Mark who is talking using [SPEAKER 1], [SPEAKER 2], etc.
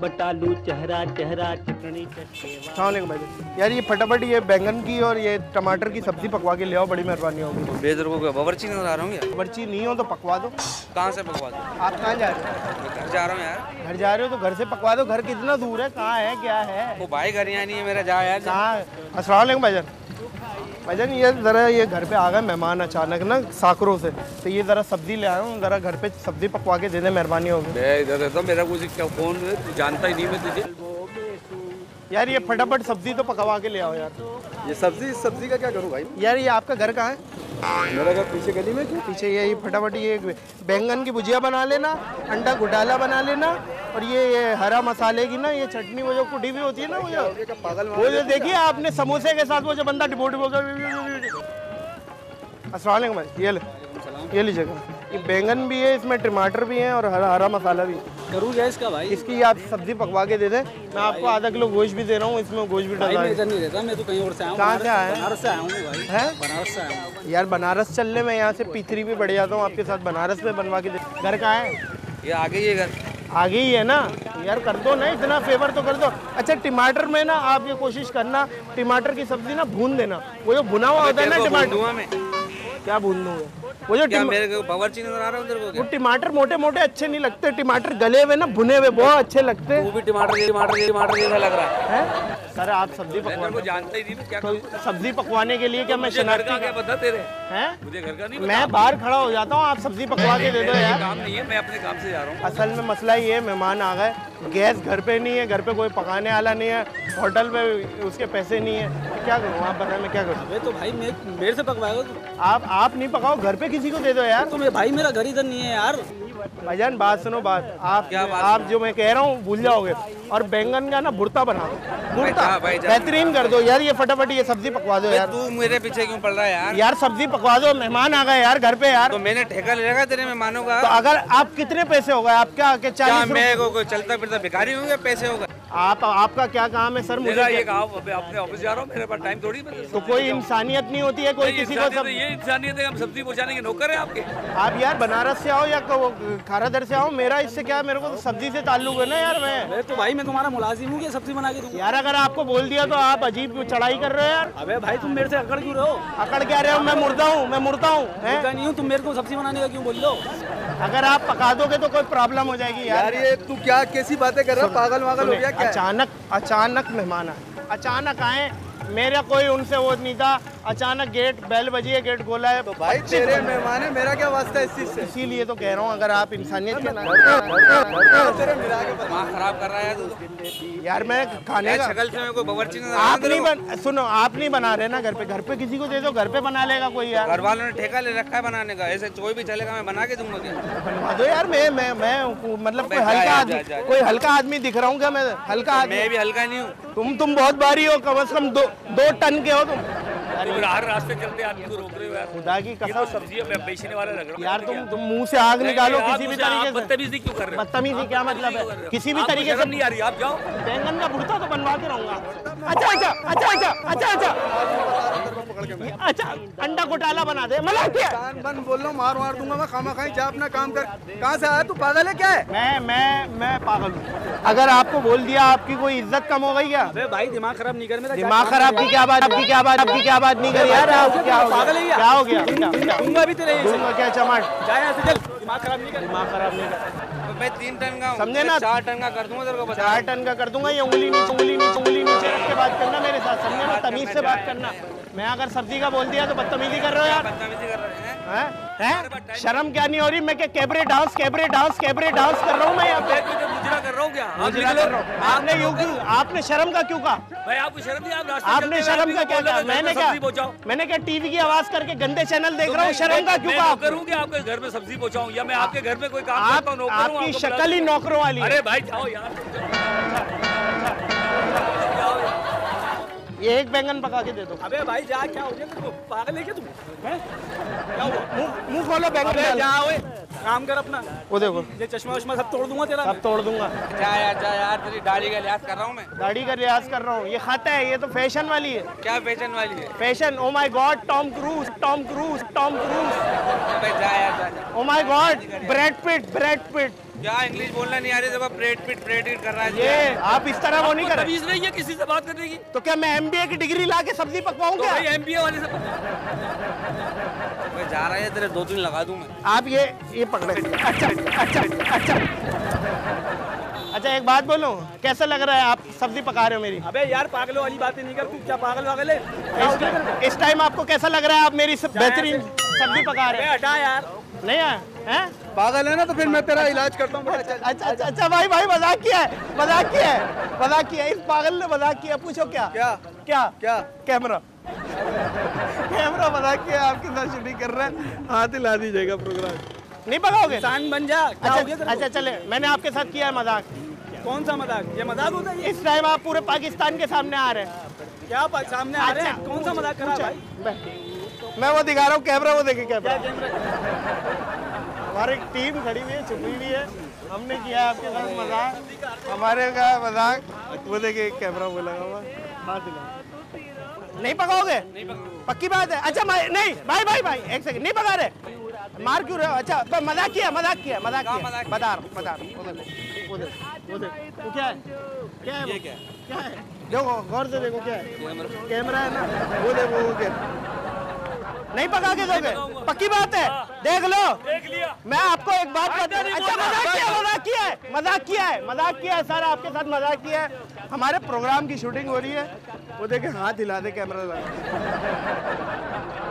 [SPEAKER 1] पटालू चेहरा चेहरा चटनी चटकेवा।
[SPEAKER 2] अस्सलाम भाई यार, ये फटाफट ये बैंगन की और ये टमाटर की सब्जी पकवा के ले आओ, बड़ी मेहरबानी होगी।
[SPEAKER 3] बेदर को बावर्ची नजर आ रहा हूँ यार।
[SPEAKER 2] बावर्ची नहीं हो तो पकवा दो।
[SPEAKER 3] कहाँ से पकवा दो?
[SPEAKER 2] आप कहाँ जा रहे हो?
[SPEAKER 3] घर जा रहा हूँ यार।
[SPEAKER 2] घर जा रहे हो तो घर से पकवा दो। घर कितना दूर है, कहाँ है, क्या है?
[SPEAKER 3] वो भाई घर यहाँ नहीं है मेरा, जा यार।
[SPEAKER 2] कहाँ? अस्सलाम वालेकुम भाईजान। भाईजान ये ज़रा ये घर पे आ गए मेहमान अचानक ना साकरों से, तो ये ज़रा सब्जी ले आया हूँ, ज़रा घर पे सब्जी पकवा के दे दे, मेहरबानी होगी।
[SPEAKER 3] इधर तो मेरा कुछ क्या फोन जानता ही नहीं मैं तुझे
[SPEAKER 2] यार। ये फटाफट सब्जी तो पकवा के ले आओ यार।
[SPEAKER 4] ये सब्जी का क्या करूँ भाई?
[SPEAKER 2] यार ये आपका घर कहाँ है?
[SPEAKER 4] मेरा घर पीछे गली में। क्यों?
[SPEAKER 2] पीछे ये फटाफट ये बैंगन की भुजिया बना लेना, अंडा घुटाला बना लेना, और ये हरा मसाले की ना ये चटनी, वो जो कुटी भी होती है ना, वो जो देखिए आपने समोसे के साथ वो जो बंदा डिबो डिबो कर। अस्सलाम वालेकुम भाई, ये लीजिएगा। ये बैंगन भी है, इसमें टमाटर भी हैं और हरा मसाला भी।
[SPEAKER 1] करूँ क्या इसका भाई?
[SPEAKER 2] इसकी आप सब्जी पकवा के दे दें। मैं आपको आधा किलो गोश्त भी दे रहा हूँ, इसमें गोश्त भी डाला है।
[SPEAKER 1] इधर नहीं रहता, मैं तो कहीं और से आया हूँ।
[SPEAKER 2] कहाँ से आए?
[SPEAKER 1] बनारस से आया हूँ भाई।
[SPEAKER 2] है
[SPEAKER 1] बनारस से आया हूँ
[SPEAKER 2] यार। बनारस चलने में यहाँ से पीथरी भी बढ़ जाता हूँ आपके साथ, बनारस में बनवा के दे। घर कहाँ है?
[SPEAKER 3] ये आगे ये घर
[SPEAKER 2] आगे ही है ना यार, कर दो ना, इतना फेवर तो कर दो। अच्छा टमाटर में ना आप ये कोशिश करना, टमाटर की सब्जी ना भून देना, वो जो भुना हुआ होता है ना टमाटर। क्या भून दूंगा? वो जो
[SPEAKER 3] मेरे को बावर्ची नजर आ रहा है।
[SPEAKER 2] वो टमाटर मोटे मोटे अच्छे नहीं लगते, टमाटर गले हुए ना भुने हुए बहुत अच्छे लगते हैं।
[SPEAKER 3] वो भी टमाटर जैसा लग रहा
[SPEAKER 2] है। सर आप सब्जी पकवा
[SPEAKER 3] जानते ही नहीं क्या
[SPEAKER 2] तो सब्जी पकवाने के लिए क्या मैं शनाख्ती
[SPEAKER 3] क्या पता तेरे
[SPEAKER 2] हैं?
[SPEAKER 3] मुझे घर का नहीं,
[SPEAKER 2] मैं बाहर खड़ा हो जाता हूँ, आप सब्जी पकवा के दे दो यार।
[SPEAKER 3] काम नहीं है, मैं अपने काम से जा रहा हूँ।
[SPEAKER 2] असल में मसला ये है, मेहमान आ गए, गैस घर पे नहीं है, घर पे कोई पकाने वाला नहीं है, होटल पे उसके पैसे नहीं है, तो क्या करूँ? आप बताएं मैं क्या करूँ?
[SPEAKER 1] अबे तो भाई मेरे से पकवाएगा?
[SPEAKER 2] आप नहीं पकाओ, घर पे किसी को दे दो यार।
[SPEAKER 1] तो भाई मेरा घर इधर नहीं है यार।
[SPEAKER 2] भाईजान बात सुनो, बात आप जो मैं कह रहा हूँ भूल जाओगे। और बैंगन का ना भुर्ता बना दो, भुर्ता बेहतरीन कर दो यार। ये फटाफट ये सब्जी पकवा दो यार।
[SPEAKER 3] तू मेरे पीछे क्यों पड़ रहा है यार?
[SPEAKER 2] यार सब्जी पकवा दो, मेहमान आ गए यार घर पे यार।
[SPEAKER 3] तो मैंने ठेका ले रखा तेरे मेहमानों का।
[SPEAKER 2] तो अगर आप कितने पैसे हो गए आपका? 40
[SPEAKER 3] मैं को चलता फिरता भिखारी हूँ, पैसे होगा?
[SPEAKER 2] आपका क्या काम है सर? मुझे
[SPEAKER 3] ये काम अपने ऑफिस जा रहा हूँ, मेरे पास टाइम थोड़ी।
[SPEAKER 2] तो कोई इंसानियत नहीं होती है कोई किसी को?
[SPEAKER 3] ये इंसानियत है, हम सब्जी पहुँचाने के नौकर हैं आपके।
[SPEAKER 2] आप यार बनारस से आओ या खारादर से आओ, मेरा इससे क्या, मेरे को तो सब्जी से ताल्लुक है ना यार। मैं
[SPEAKER 1] तो भाई मैं तुम्हारा मुलाजिम हूँ कि सब्जी बना के दूँ?
[SPEAKER 2] यार अगर आपको बोल दिया तो आप अजीब चढ़ाई कर रहे हो यार।
[SPEAKER 1] अबे भाई तुम मेरे से अकड़ क्यों रहे हो?
[SPEAKER 2] अकड़ क्या रहे हो? मैं मुर्दा हूँ, मैं मुर्दा हूँ।
[SPEAKER 1] नहीं हूँ, तुम मेरे को सब्जी बनाने का क्यों बोल रहे हो?
[SPEAKER 2] अगर आप पका दोगे तो कोई प्रॉब्लम हो जाएगी यार।
[SPEAKER 4] ये तू क्या कैसी बातें कर रहा है? पागल वागल हो गया क्या?
[SPEAKER 2] अचानक मेहमान आए, अचानक आए, मेरा कोई उनसे वो नहीं था। अचानक गेट बेल बजी है, गेट खोला है।
[SPEAKER 4] तो भाई तेरे मेहमान है, मेरा क्या वास्ता है इस चीज से?
[SPEAKER 2] इसीलिए तो कह रहा हूँ, अगर आप इंसानियत के
[SPEAKER 3] दिमाग खराब कर रहा है तू
[SPEAKER 2] यार। मैं खाने का
[SPEAKER 3] शक्ल से कोई बावर्ची नजर
[SPEAKER 2] आप नहीं सुनो, आप नहीं बना रहे ना घर पे किसी को दे दो, घर पे बना लेगा कोई यार।
[SPEAKER 3] घर वालों ने ठेका ले रखा है बनाने का, ऐसे कोई भी चलेगा, मैं बना के दूंगा। क्या
[SPEAKER 2] बनवा दो यार। मैं मतलब कोई हल्का आदमी दिख रहा हूँ क्या? मैं हल्का आदमी?
[SPEAKER 3] मैं भी हल्का नहीं हूँ।
[SPEAKER 2] तुम बहुत भारी हो, कम से कम 2 टन के हो तुम।
[SPEAKER 3] हर रास्ते चलते आदमी को रोक रहे हो यार।
[SPEAKER 2] खुदा की कसम
[SPEAKER 3] सब्जी बेचने वाले लग रहे
[SPEAKER 2] यार। तुम मुंह से आग निकालो किसी भी तरीके से।
[SPEAKER 3] बदतमीजी क्यों कर रहे हो?
[SPEAKER 2] बदतमीजी क्या मतलब है? किसी भी तरीके से
[SPEAKER 3] नहीं आ रही, आप जाओ।
[SPEAKER 2] बैंगन का भुर्ता तो बनवा के रहूंगा। अच्छा अंडा घोटाला बना दे। मतलब क्या
[SPEAKER 4] बन बोल रहा हूँ, मार दूंगा मैं, खामा खाई जा अपना काम कर। कहाँ से आया तू? पागल है क्या है?
[SPEAKER 2] मैं पागल हूँ। अगर आपको बोल दिया आपकी कोई इज्जत कम हो गई क्या?
[SPEAKER 1] अबे भाई दिमाग खराब नहीं कर मेरा।
[SPEAKER 2] दिमाग खराब की क्या बात? आपकी क्या बात नहीं करी यार?
[SPEAKER 1] पागल है
[SPEAKER 2] क्या हो गया?
[SPEAKER 1] दूंगा भी तेरे
[SPEAKER 2] क्या चमाट?
[SPEAKER 1] जा यहाँ से चल। दिमाग खराब नहीं कर।
[SPEAKER 3] मैं 3 टन का
[SPEAKER 2] समझे ना?
[SPEAKER 3] 4 टन का कर दूंगा तेरे को।
[SPEAKER 2] 4 टन का कर दूंगा। ये उंगली नीचे रख के बात करना मेरे साथ, समझे ना? तमीज से बात करना। मैं अगर सब्जी का बोल दिया तो बदतमीजी कर रहे हो यार।
[SPEAKER 3] बदतमीजी कर रहे
[SPEAKER 2] हैं? शर्म क्या नहीं हो रही? मैं क्या कैबरे डांस कर रहा हूँ मैं यहाँ पे?
[SPEAKER 3] मुजरा कर रहा हूँ क्या?
[SPEAKER 2] मुजरा कर रहा हूँ। आपने यूं क्यों? आपने शर्म का क्यों कहा?
[SPEAKER 3] भाई आपको शर्म नहीं? आप रास्ते
[SPEAKER 2] आपने शर्म का क्या कहा? मैंने क्या टीवी की आवाज करके गंदे चैनल देख रहा हूँ? शर्म का क्यों कहा?
[SPEAKER 3] करूँ कि आपके घर में सब्जी पहुँचाऊँ, या मैं आपके घर में कोई काम करता हूँ?
[SPEAKER 2] आपकी शक्ल ही नौकरों वाली।
[SPEAKER 3] अरे भाई जाओ यार।
[SPEAKER 2] ये एक बैंगन पका के दे दो।
[SPEAKER 1] अबे भाई जा, क्या हो गया तेरे को? पागल है क्या तुम? क्या हुआ?
[SPEAKER 2] मुंह खोलो, बैंगन
[SPEAKER 1] जा ओए। काम कर अपना।
[SPEAKER 2] वो देखो
[SPEAKER 1] ये चश्मा वश्मा सब तोड़ दूंगा तेरा।
[SPEAKER 2] सब तोड़ दूंगा।
[SPEAKER 3] जा यार तेरी दाढ़ी का लिहाज कर रहा हूँ मैं।
[SPEAKER 2] दाढ़ी का लिहाज कर रहा हूँ, ये खाता है, ये तो फैशन वाली है।
[SPEAKER 3] क्या फैशन वाली है?
[SPEAKER 2] Fashion. Oh my god, Tom Cruise, Tom Cruise, Tom Cruise.
[SPEAKER 3] अबे जा यार जा।
[SPEAKER 2] Oh my god, Brad Pitt, Brad Pitt.
[SPEAKER 3] क्या इंग्लिश बोलना नहीं आ रही? जब ब्रेड पिट कर रहा है।
[SPEAKER 2] ये आप इस तरह वो नहीं कर रहे।
[SPEAKER 1] तमीज नहीं है किसी से बात करने की।
[SPEAKER 2] तो क्या मैं एमबीए की डिग्री ला के सब्जी पकवाऊं क्या?
[SPEAKER 1] भाई एमबीए वाले से
[SPEAKER 3] जा रहा है तेरे 2-3 लगा दूं मैं।
[SPEAKER 2] आप ये पकड़े। अच्छा, एक बात बोलूं, कैसा लग रहा है आप सब्जी पका रहे हो मेरी?
[SPEAKER 1] अबे यार पागलों वाली बातें नहीं कर, तू क्या पागल वागल है?
[SPEAKER 2] इस टाइम आपको कैसा लग रहा है आप मेरी बेहतरीन सब्जी पका रहे हैं?
[SPEAKER 1] हटा यार।
[SPEAKER 2] नहीं है? हैं?
[SPEAKER 4] पागल है ना, तो फिर मैं तेरा इलाज करता हूँ।
[SPEAKER 2] अच्छा भाई मजाक किया है। इस पागल ने मजाक किया। पूछो क्या? कैमरा मजाक किया, आपके साथ शूटिंग कर रहा है, हाथ हिला दीजिएगा प्रोग्राम। नहीं पकाओगे?
[SPEAKER 1] इंसान बन जा।
[SPEAKER 2] अच्छा चले, मैंने आपके साथ किया है मजाक।
[SPEAKER 1] कौन सा मजाक? ये मजाक होता है?
[SPEAKER 2] इस टाइम आप पूरे पाकिस्तान के सामने आ रहे हैं।
[SPEAKER 1] क्या सामने आ रहे हैं? कौन सा मजाक करा भाई?
[SPEAKER 2] मैं वो दिखा रहा हूँ कैमरा, वो देखे कैमरा। हमारी टीम खड़ी हुई है, छुपी हुई है, हमने किया है आपके साथ मजाक, हमारे का मजाक। वो देखिए कैमरा वो लगा हुआ। हाथ दिला। नहीं पकाओगे? पक्की बात है? अच्छा नहीं भाई एक सेकंड, नहीं पका रहे? मार क्यों रहे हो? अच्छा तो मजाक किया। बता वो क्या है? क्या है? देखो गौर से देखो, क्या है? कैमरा है ना, वो देखो वो क्या। नहीं पका के दोगे? पक्की बात है? देख लो, देख लिया। मैं आपको एक बात बता दूं। अच्छा मजाक किया है सर, आपके साथ मजाक किया है। हमारे प्रोग्राम की शूटिंग हो रही है, वो देखे हाथ हिला दे कैमरा लगा।